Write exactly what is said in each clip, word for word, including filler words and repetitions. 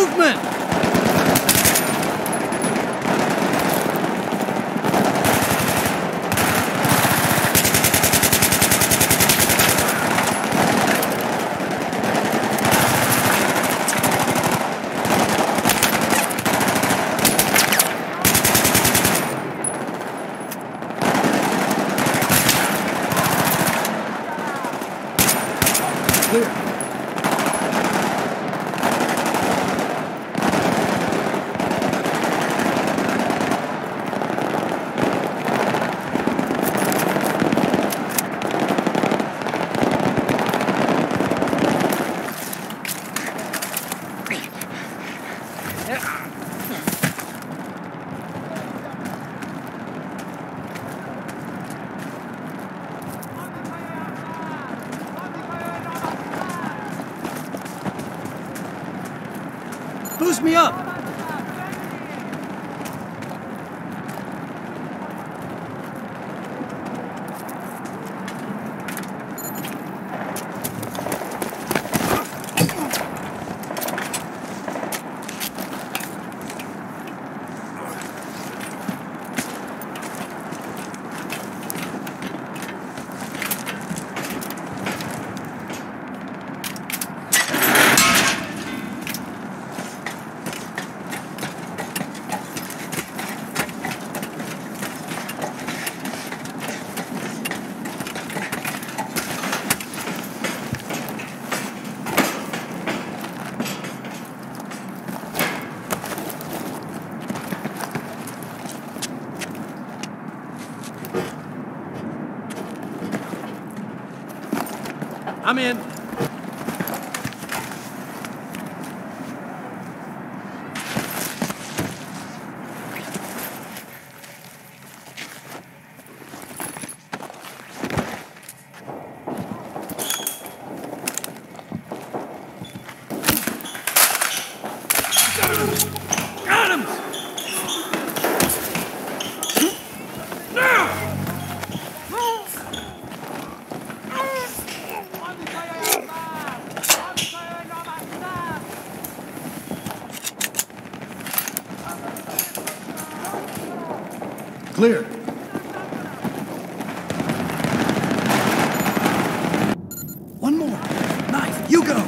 Movement! Clear. Boost me up! I'm in. Got him! Clear. One more. Knife, you go.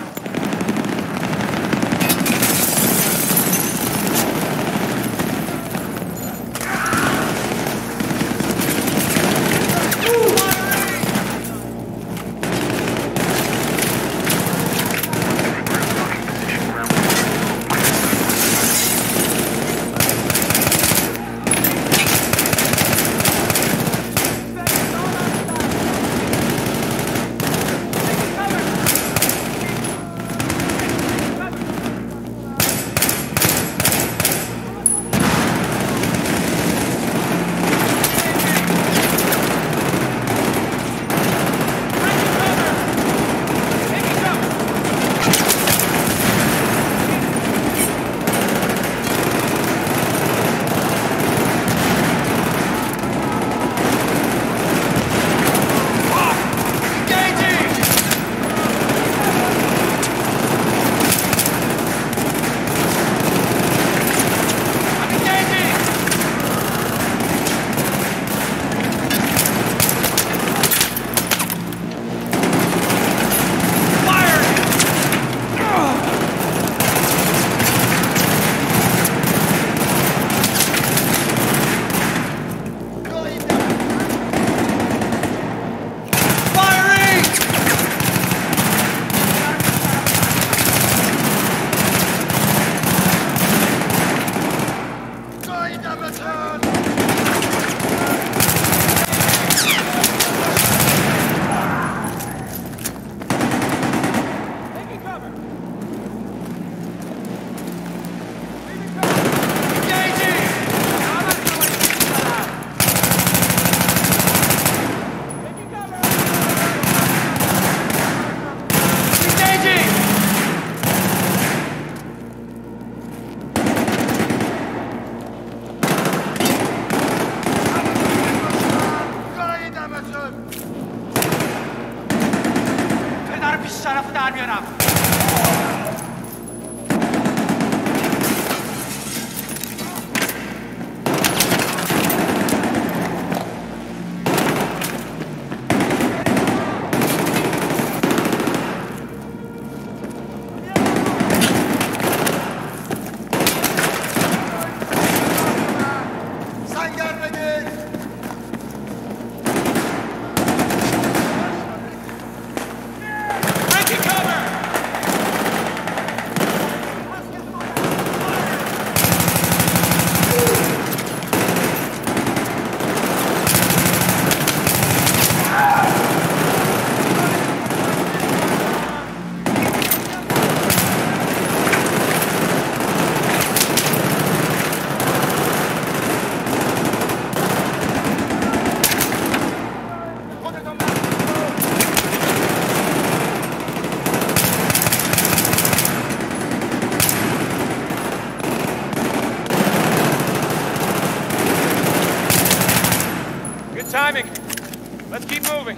moving.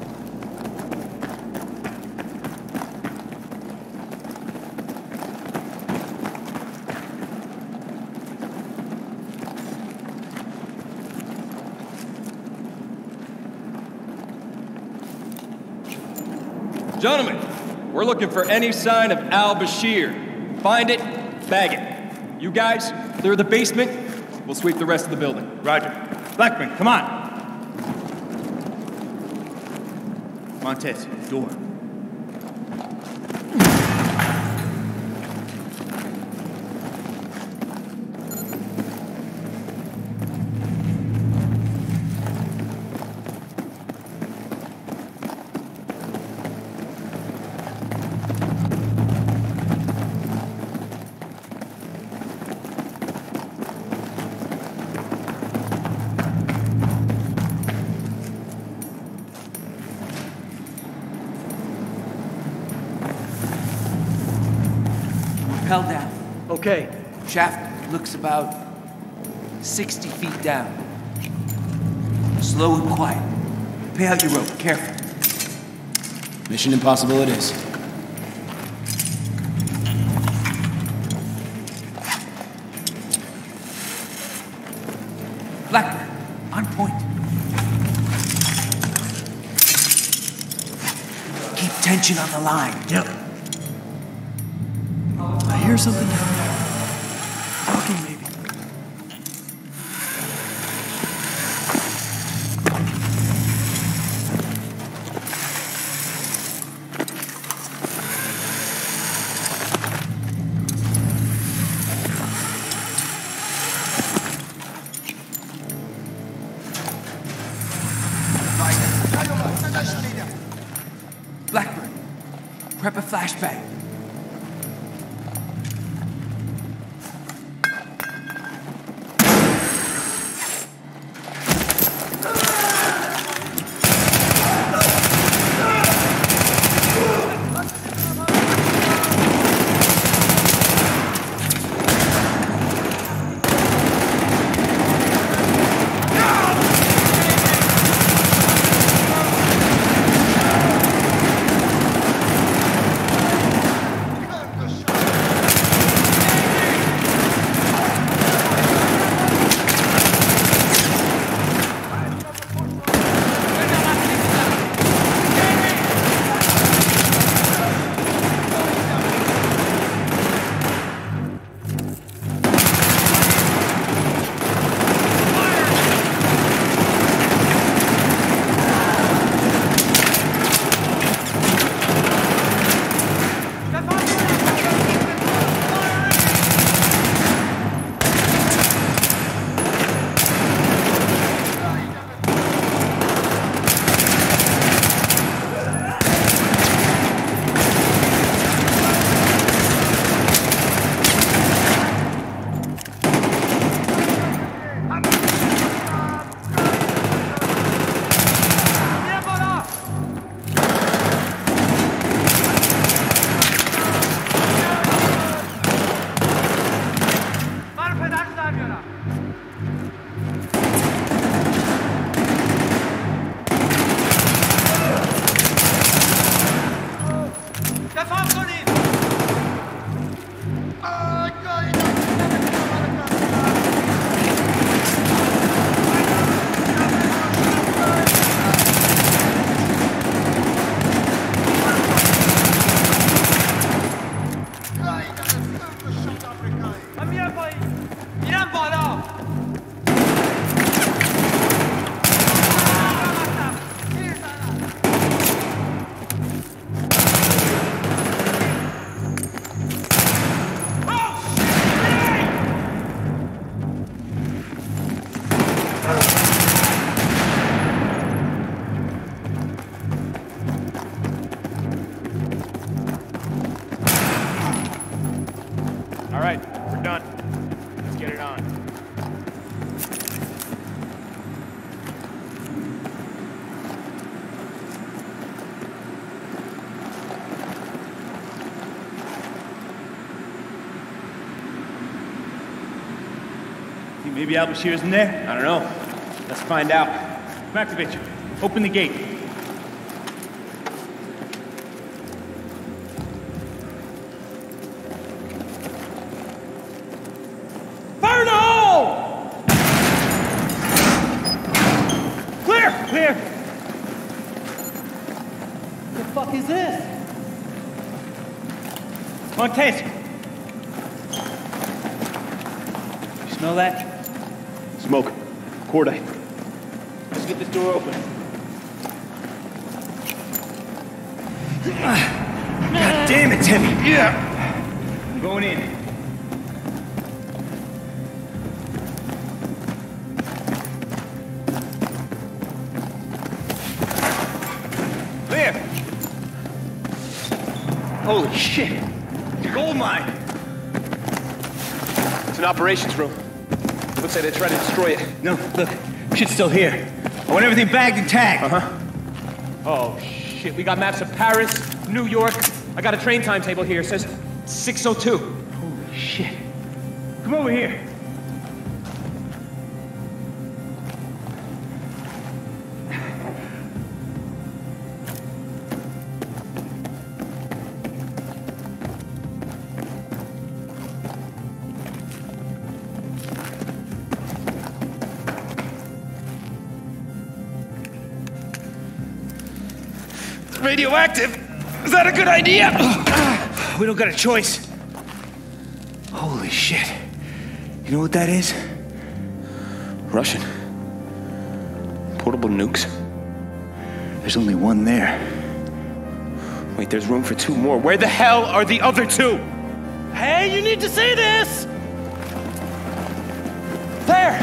Gentlemen, we're looking for any sign of al-Bashir. Find it, bag it. You guys, clear the basement. We'll sweep the rest of the building. Roger. Blackburn, come on. Montez, door. Rappel down. Okay. Shaft looks about sixty feet down. Slow and quiet. Pay out your rope, careful. Mission impossible it is. Blackburn, on point. Keep tension on the line. Yep. I hear something down there. Talking, maybe. Blackburn, prep a flashbang. All right, we're done. Let's get it on. Think maybe al-Bashir's in there? I don't know. Let's find out. Makovich, open the gate. Montez! You smell that? Smoke. Cordite. Let's get this door open. God damn it, Timmy. Yeah. I'm going in. There. Holy shit. Gold mine. It's an operations room. Looks like they tried to destroy it. No, look. Shit's still here. I want everything bagged and tagged. Uh-huh. Oh, shit. We got maps of Paris, New York. I got a train timetable here. It says six oh two. Holy shit. Come over here. Radioactive. Is that a good idea? We don't got a choice. Holy shit. You know what that is? Russian. Portable nukes. There's only one there. Wait, there's room for two more. Where the hell are the other two? Hey, you need to see this! There!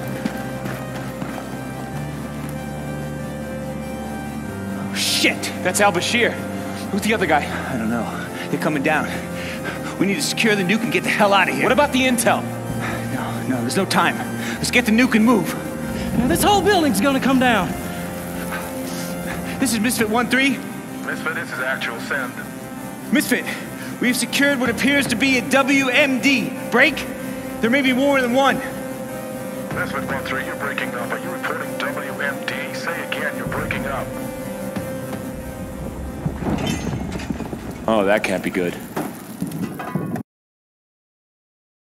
Oh, shit! That's Al-Bashir. Who's the other guy? I don't know. They're coming down. We need to secure the nuke and get the hell out of here. What about the intel? No, no, there's no time. Let's get the nuke and move. Now, this whole building's gonna come down. This is Misfit one three. Misfit, this is actual send. Misfit, we've secured what appears to be a W M D. Break? There may be more than one. Misfit one three, you're breaking up. Are you reporting W M D? Say again, you're breaking up. Oh, that can't be good.